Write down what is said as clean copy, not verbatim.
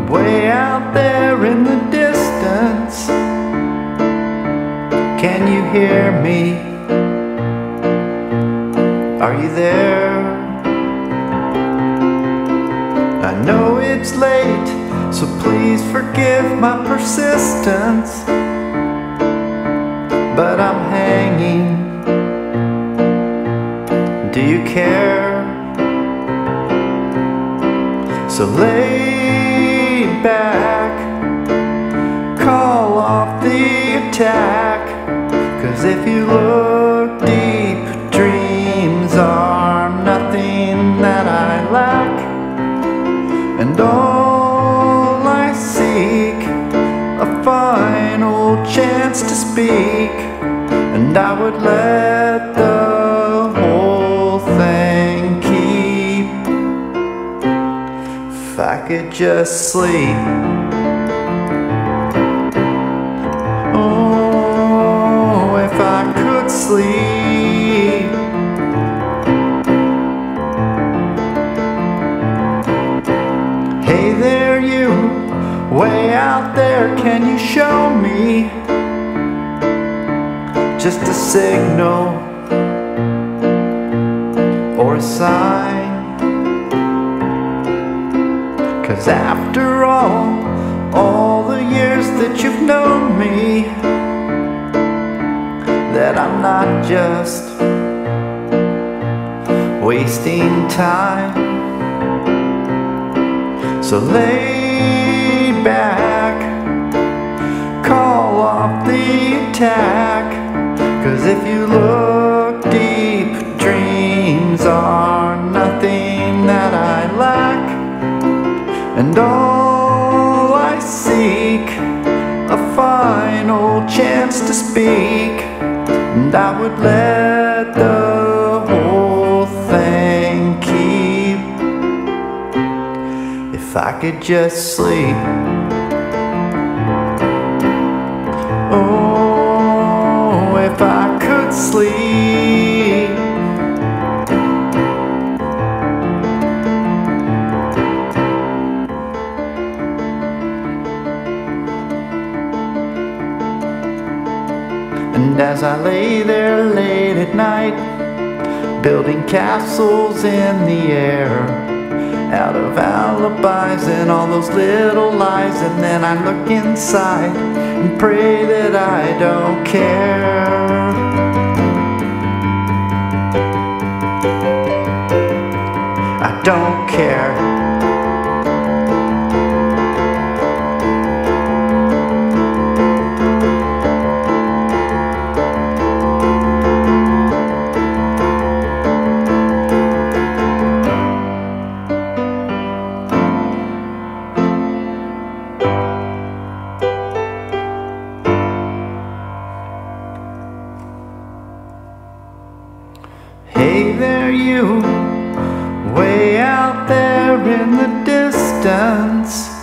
way out there in the distance. Can you hear me? Are you there? I know it's late, so please forgive my persistence, but I'm hanging. Do you care? So lay back, call off the attack, 'cause if you look deep, dreams are nothing that I lack. And all I seek, a final chance to speak, and I would let the whole thing keep if I could just sleep. Oh, if I could sleep. Hey there you, way out there, can you show me just a signal or a sign? 'Cause after all the years that you've known me, that I'm not just wasting time. So lay back, call off the attack, 'cause if you look deep, dreams are nothing that I lack. And all I seek, a final chance to speak, and I would let the whole thing keep if I could just sleep. Oh, if I could sleep. And as I lay there late at night, building castles in the air, out of alibis and all those little lies, and then I look inside and pray that I don't care. I don't care. Hey there you, way out there in the distance.